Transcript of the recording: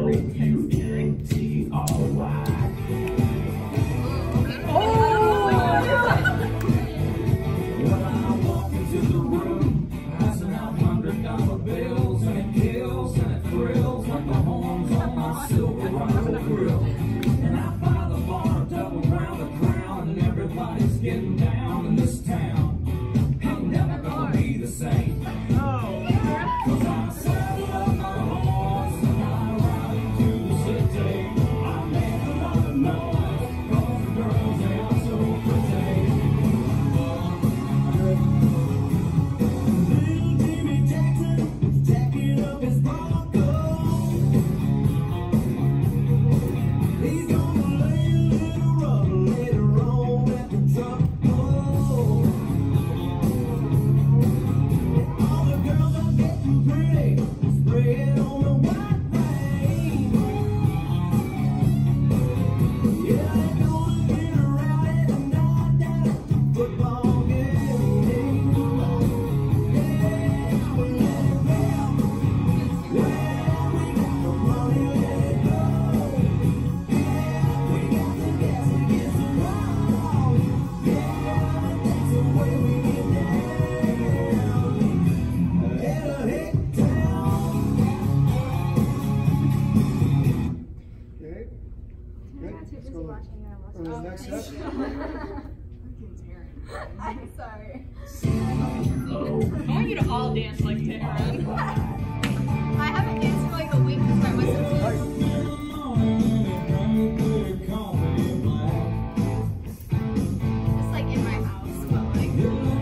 Getting down in this town, ain't never gonna be the same. Cause I saddle up my horse and I ride into the city. I make a lot of noise, cause the girls, they are so pretty. Little Jimmy Jackson, jacking up his Bronco. He's gonna lay a little rubber later on at the truck. Next up. I'm sorry. I want you to all dance like Karen. I haven't danced for like a week because my wisdom teeth. It's like in my house, but like.